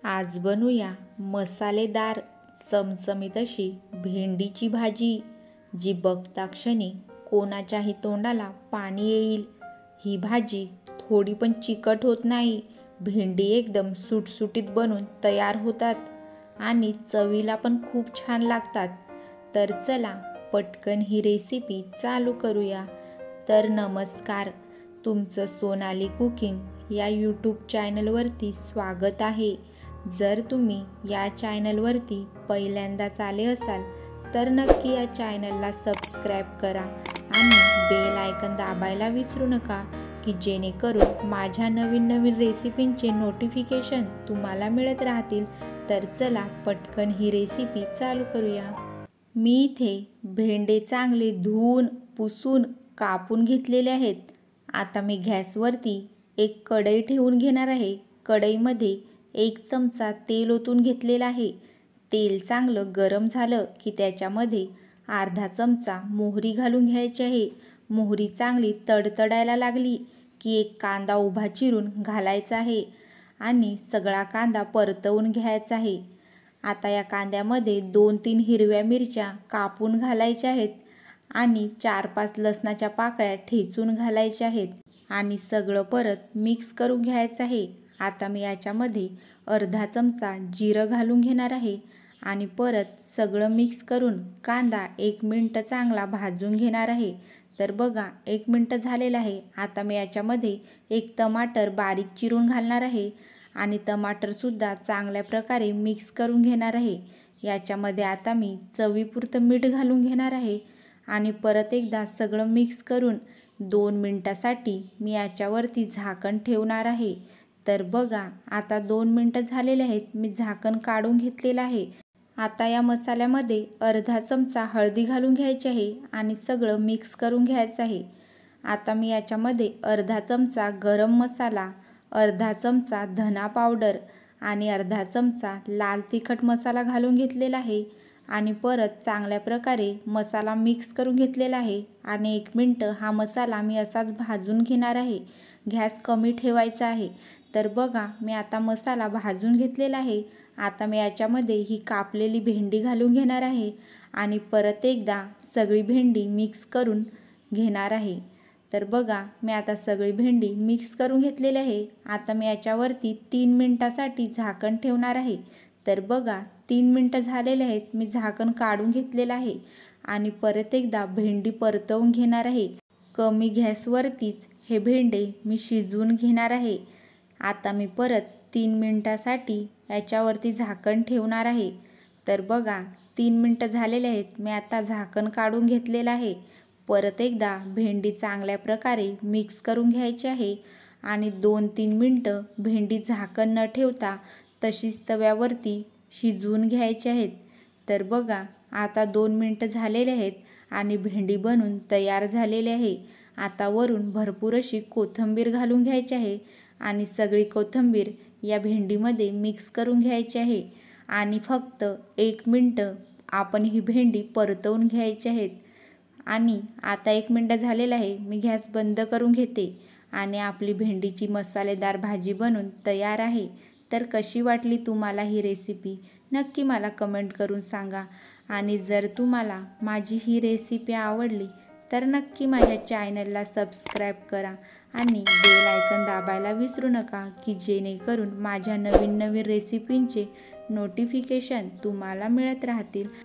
आज बनवूया मसालेदार चमचमीत अशी भेंडीची भाजी, जी बघता क्षणी कोणाच्याही तोंडाला पाणी येईल। ही भाजी थोडी पण चिकट होत नाही, भेंडी एकदम सुटसुटीत बनून तयार होतात आणि चवीला पण खूप छान लागतात। तर चला पटकन ही रेसिपी चालू करूया। तर नमस्कार, तुमचं सोनाली कुकिंग या यूट्यूब चॅनलवरती स्वागत आहे। जर तुम्ही या चॅनलवरती पहिल्यांदाच आले असाल तर नक्की या चॅनलला सबस्क्राईब करा आणि बेल आयकॉन दाबायला विसरू नका, की जेणेकरून माझ्या नवीन नवीन रेसिपींचे नोटिफिकेशन तुम्हाला मिळत राहतील। तर चला पटकन ही रेसिपी चालू करूया। मी इथे भेंडे चांगले धुवून पुसून कापून घेतलेले आहेत। आता मी गॅसवरती एक कढई ठेवून घेणार आहे। कढईमध्ये 1 चमचा तेल ओतून घेतलेला आहे। तेल चांगलं गरम झालं की त्याच्यामध्ये अर्धा चमचा मोहरी घालून घ्यायची आहे। मोहरी चांगली तडतडायला लागली की एक कांदा उभा चिरून घालायचा आहे आणि सगळा कांदा परतवून घ्यायचा आहे। आता या कांद्यामध्ये 2-3 हिरव्या मिरच्या कापून घालायच्या आहेत आणि 4-5 लसणाच्या पाकळ्या ठेचून घालायच्या आहेत आणि सगळं परत मिक्स करून घ्यायचं आहे। आता मी याच्यामध्ये अर्धा चमचा जिरं घालून घेणार आहे आणि परत सगळं मिक्स करून कांदा 1 मिनिट चांगला भाजून घेणार आहे। तर बघा 1 मिनिट झालेलं आहे। आता मी याच्यामध्ये 1 टमाटर बारीक चिरून घालणार आहे आणि टमाटरसुद्धा चांगल्या प्रकारे मिक्स करून घेणार आहे। याच्यामध्ये आता मी चवीपुरतं मीठ घालून घेणार आहे आणि परत एकदा सगळं मिक्स करून 2 मिनिटासाठी मी याच्यावरती झाकण ठेवणार आहे। तर बघा आता 2 मिनिटं झालेले आहेत। मी झाकण काढून घेतलेलं आहे। आता या मसाल्यामध्ये अर्धा चमचा हळदी घालून घ्यायची आहे आणि सगळं मिक्स करून घ्यायचं आहे। आता मी याच्यामध्ये अर्धा चमचा गरम मसाला, अर्धा चमचा धना पावडर आणि अर्धा चमचा लाल तिखट मसाला घालून घेतलेला आहे आणि परत चांगल्या प्रकारे मसाला मिक्स करून घेतलेला आहे आणि 1 मिनिट हा मसाला मी असाच भाजून घेणार आहे। गॅस कमी ठेवायचा आहे। तर बघा मी आता मसाला भाजून घेतलेला आहे। आता मी याच्यामध्ये ही कापलेली भेंडी घालून घेणार आहे आणि परत एकदा सगळी भेंडी मिक्स करून घेणार आहे। तर बघा मी आता सगळी भेंडी मिक्स करून घेतलेली आहे। आता मी याच्यावरती 3 मिनिटासाठी झाकण ठेवणार आहे। तर बघा 3 मिनिटं झालेले आहेत। मी झाकण काढून घेतलेलं आहे आणि परत एकदा भेंडी परतवून घेणार आहे। कमी गॅसवरतीच हे भेंडे मी शिजवून घेणार आहे। आता मी परत 3 मिनिटासाठी याच्यावरती झाकण ठेवणार आहे। तर बघा 3 मिनिटं झालेले आहेत। मी आता झाकण काढून घेतलेलं आहे। परत एकदा भेंडी चांगल्या प्रकारे मिक्स करून घ्यायची आहे आणि 2-3 मिनिटं भेंडी झाकण न ठेवता तशीच तव्यावरती शिजवून घ्यायची आहेत। तर बघा आता 2 मिनिटं झालेले आहेत आणि भेंडी बनून तयार झालेली आहे। आता वरून भरपूर अशी कोथिंबीर घालून घ्यायची आहे आणि सगळी कोथिंबीर या भेंडीमध्ये मिक्स करून घ्यायची आहे आणि फक्त 1 मिनिट आपण ही भेंडी परतवून घ्यायची आहेत। आणि आता 1 मिनिट झालेलं आहे। मी गॅस बंद करून घेते आणि आपली भेंडीची मसालेदार भाजी बनून तयार आहे। तर कशी वाटली तुम्हाला ही रेसिपी नक्की मला कमेंट करून सांगा आणि जर तुम्हाला माझी ही रेसिपी आवडली तर नक्की माझ्या चॅनलला सबस्क्राईब करा आणि बेल आयकॉन दाबायला विसरू नका, की जेणेकरून माझ्या नवीन नवीन रेसिपींचे नोटिफिकेशन तुम्हाला मिळत राहतील।